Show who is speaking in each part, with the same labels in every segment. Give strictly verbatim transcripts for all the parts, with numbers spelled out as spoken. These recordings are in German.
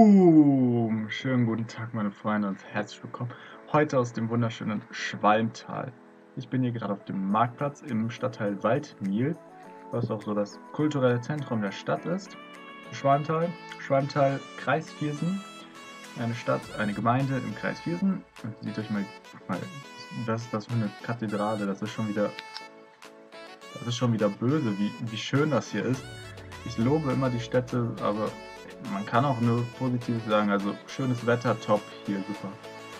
Speaker 1: Boom! Schönen guten Tag, meine Freunde, und herzlich willkommen heute aus dem wunderschönen Schwalmtal. Ich bin hier gerade auf dem Marktplatz im Stadtteil Waldmiel, was auch so das kulturelle Zentrum der Stadt ist. Schwalmtal, Schwalmtal, Kreis Viersen, eine Stadt, eine Gemeinde im Kreis Viersen. Und seht euch mal, mal das ist das für eine Kathedrale, das ist schon wieder, das ist schon wieder böse, wie, wie schön das hier ist. Ich lobe immer die Städte, aber man kann auch nur Positives sagen, also schönes Wetter, top, hier, super.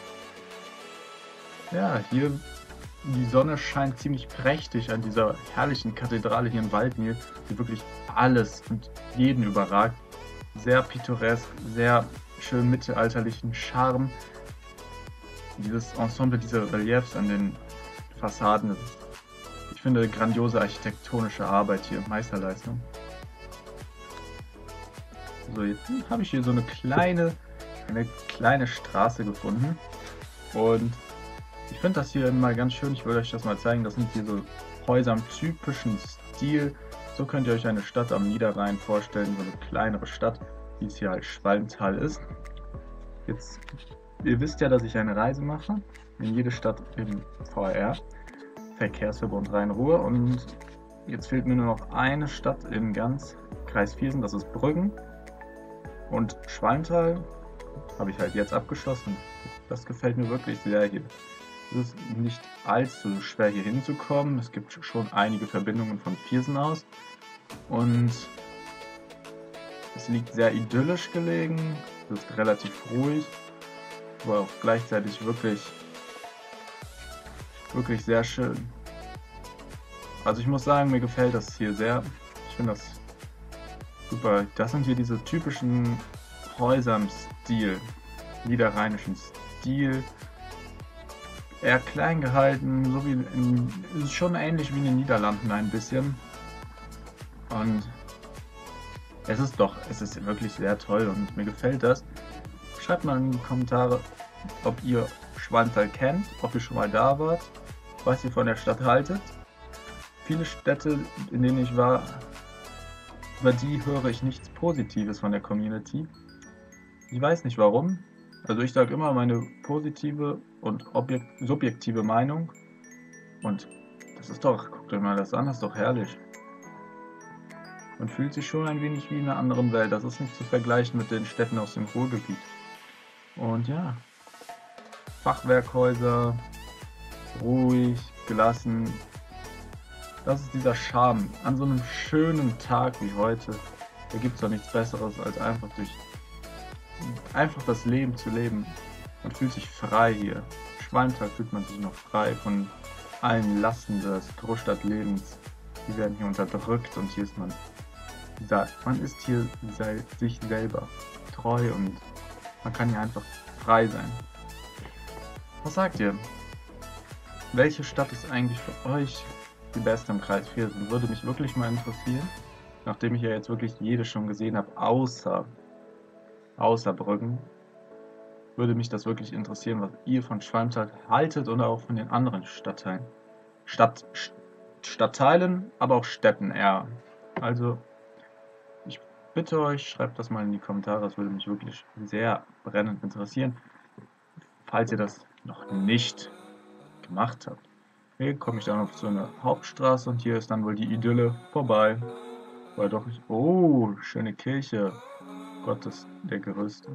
Speaker 1: Ja, hier, die Sonne scheint ziemlich prächtig an dieser herrlichen Kathedrale hier in Waldmiel, die wirklich alles und jeden überragt. Sehr pittoresk, sehr schön mittelalterlichen Charme. Dieses Ensemble, diese Reliefs an den Fassaden, das ist, ich finde, grandiose architektonische Arbeit hier, Meisterleistung. So, jetzt habe ich hier so eine kleine, eine kleine Straße gefunden und ich finde das hier mal ganz schön. Ich will euch das mal zeigen. Das sind hier so Häuser im typischen Stil. So könnt ihr euch eine Stadt am Niederrhein vorstellen, so eine kleinere Stadt, wie es hier halt Schwalmtal ist. Jetzt, ihr wisst ja, dass ich eine Reise mache in jede Stadt im V R, Verkehrsverbund Rhein-Ruhr, und jetzt fehlt mir nur noch eine Stadt in ganz Kreis Viersen, das ist Brüggen. Und Schwalmtal habe ich halt jetzt abgeschlossen. Das gefällt mir wirklich sehr hier. Es ist nicht allzu schwer hier hinzukommen. Es gibt schon einige Verbindungen von Viersen aus. Und es liegt sehr idyllisch gelegen. Es ist relativ ruhig, aber auch gleichzeitig wirklich, wirklich sehr schön. Also ich muss sagen, mir gefällt das hier sehr. Ich finde das super. Das sind hier diese typischen Häuser im Stil, niederrheinischen Stil. Eher klein gehalten, so wie in, ist schon ähnlich wie in den Niederlanden ein bisschen. Und es ist doch, es ist wirklich sehr toll und mir gefällt das. Schreibt mal in die Kommentare, ob ihr Schwalmtal kennt, ob ihr schon mal da wart, was ihr von der Stadt haltet. Viele Städte, in denen ich war, über die höre ich nichts Positives von der Community. Ich weiß nicht warum. Also ich sage immer meine positive und subjektive Meinung. Und das ist doch, guckt euch mal das an, das ist doch herrlich. Man fühlt sich schon ein wenig wie in einer anderen Welt. Das ist nicht zu vergleichen mit den Städten aus dem Ruhrgebiet. Und ja, Fachwerkhäuser, ruhig, gelassen. Das ist dieser Charme. An so einem schönen Tag wie heute, da gibt es doch nichts Besseres, als einfach durch einfach das Leben zu leben. Man fühlt sich frei hier. Schwalmtal fühlt man sich noch frei von allen Lasten des Großstadtlebens. Die werden hier unterdrückt und hier ist man, man ist hier sich selber treu und man kann hier einfach frei sein. Was sagt ihr? Welche Stadt ist eigentlich für euch die beste im Kreis Viersen? Würde mich wirklich mal interessieren, nachdem ich ja jetzt wirklich jede schon gesehen habe, außer außer Brüggen, würde mich das wirklich interessieren, was ihr von Schwalmtal haltet oder auch von den anderen Stadtteilen. Stadt, Stadtteilen, aber auch Städten eher. Also, ich bitte euch, schreibt das mal in die Kommentare, das würde mich wirklich sehr brennend interessieren, falls ihr das noch nicht gemacht habt. Hier komme ich dann auf so eine Hauptstraße und hier ist dann wohl die Idylle vorbei. Weil doch nicht. Oh, schöne Kirche. Gottes der Gerüste.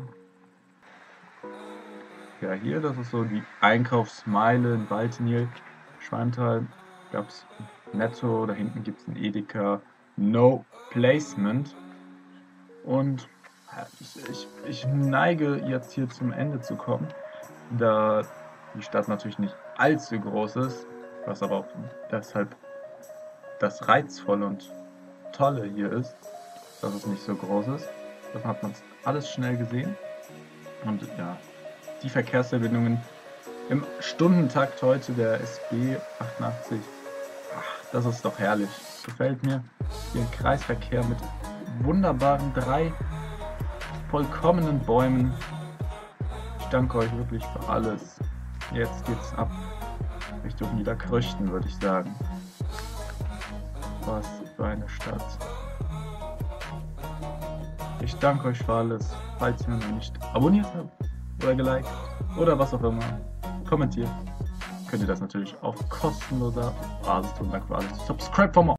Speaker 1: Ja, hier, das ist so die Einkaufsmeile in Waldmiel. Schwalmtal gab es Netto, da hinten gibt es ein Edeka. No Placement. Und ja, ich, ich, ich neige jetzt hier zum Ende zu kommen, da die Stadt natürlich nicht allzu groß ist, was aber auch deshalb das Reizvolle und Tolle hier ist, dass es nicht so groß ist. Das hat man alles schnell gesehen. Und ja, die Verkehrsverbindungen im Stundentakt heute der S B achtundachtzig, ach, das ist doch herrlich. Gefällt mir. Hier ein Kreisverkehr mit wunderbaren drei vollkommenen Bäumen. Ich danke euch wirklich für alles. Jetzt geht's ab Richtung Niederkröchten, würde ich sagen. Was für eine Stadt. Ich danke euch für alles. Falls ihr noch nicht abonniert habt oder geliked oder was auch immer, kommentiert, könnt ihr das natürlich auf kostenloser Basis tun. Danke für alles. Subscribe for more.